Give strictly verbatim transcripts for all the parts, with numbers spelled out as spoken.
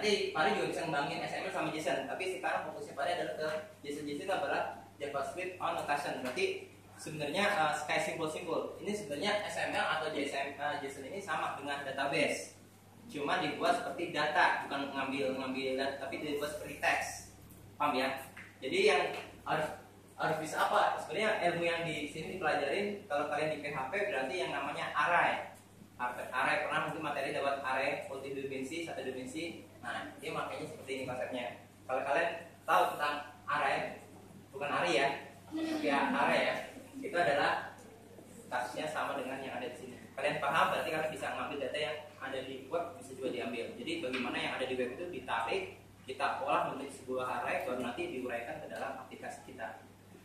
nanti Pari juga bisa ngembangin S M L sama JSON, tapi sekarang fokusnya Pari adalah ke JSON. JSON itu adalah JavaScript annotation. Berarti sebenarnya uh, kayak simpel-simpel. Ini sebenarnya S M L atau JSON, uh, JSON ini sama dengan database, cuma dibuat seperti data, bukan ngambil ngambil data, tapi dibuat seperti teks. Paham ya? Jadi yang harus harus bisa apa? Sebenarnya ilmu yang di sini dipelajarin kalau kalian di P H P berarti yang namanya array. Array pernah mungkin materi dapat array multi dimensi, satu dimensi. Nah, dia makanya seperti ini konsepnya. Kalau kalian tahu tentang array, bukan array ya, tapi array ya, itu adalah kasusnya sama dengan yang ada di sini. Kalian paham berarti kalian bisa mengambil data yang ada di web, bisa juga diambil. Jadi bagaimana yang ada di web itu ditarik, kita olah menjadi sebuah array, baru nanti diuraikan ke dalam aplikasi kita.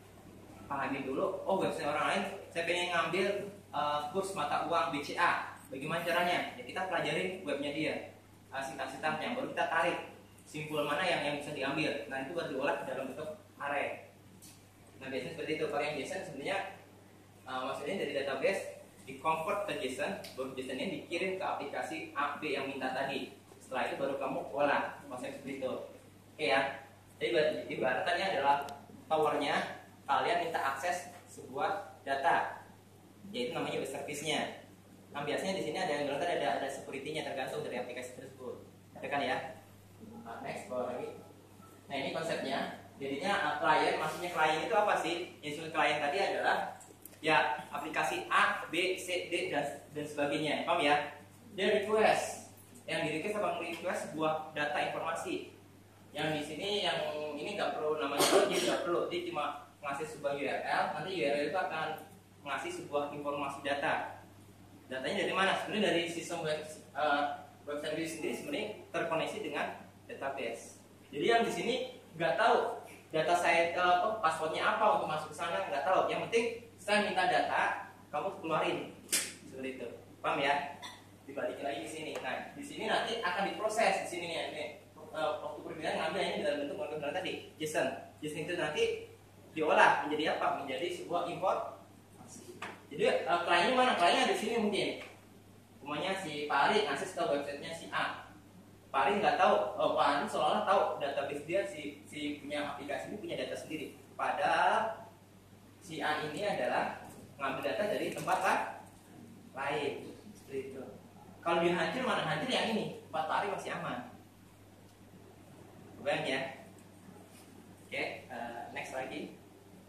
Pahami dulu, oh website orang lain, saya pengen ngambil uh, kurs mata uang B C A. Bagaimana caranya? Ya kita pelajarin webnya dia, sintak-sintaknya, baru kita tarik simpul mana yang yang bisa diambil. Nah itu baru diolah dalam bentuk array. Nah biasanya seperti itu. Kalau yang JSON sebenarnya uh, maksudnya dari database di convert ke JSON, baru JSON-nya dikirim ke aplikasi A B yang minta tadi. Setelah itu baru kamu olah, konsep seperti itu. Oke ya. Jadi ibaratnya adalah towernya kalian minta akses sebuah data, yaitu namanya web service-nya. Nah biasanya di sini ada yang bilang ada ada security-nya tergantung dari aplikasi tersebut. Ada kan ya? Nah, next bawa lagi. Nah ini konsepnya. Jadinya uh, klien, maksudnya klien itu apa sih? Yang klien tadi adalah ya aplikasi A, B, C, D dan dan sebagainya. Paham ya? Dia request. Yang di request apa request sebuah data informasi. Yang di sini yang ini nggak perlu namanya login, nggak perlu. Dia cuma ngasih sebuah U R L. Nanti U R L itu akan ngasih sebuah informasi data. Datanya dari mana? Sebenarnya dari sistem web, uh, web service sendiri sebenarnya terkoneksi dengan database. Jadi yang di sini nggak tahu data saya uh, oh, passwordnya apa untuk masuk ke sana, nggak tahu. Yang penting saya minta data, kamu keluarin seperti itu. Paham ya? Dibalikin lagi ke sini. Nah di sini nanti akan diproses di sini nih. Ini uh, waktu perbedaan ngambil ini dalam bentuk bentuk tadi JSON. JSON itu nanti diolah menjadi apa? Menjadi sebuah import. Jadi uh, kliennya mana? Kliennya di sini mungkin. Umumnya si Pak Ari akses ke websitenya si A. Pak Ari nggak tahu. Oh, Pak Ari seolah-olah tahu database dia si si punya aplikasi ini punya data sendiri. Padahal si A ini adalah ngambil data dari tempat lain. Seperti itu. Kalau dia hancur mana? Hancur yang ini. Tempat Pak Ari masih aman.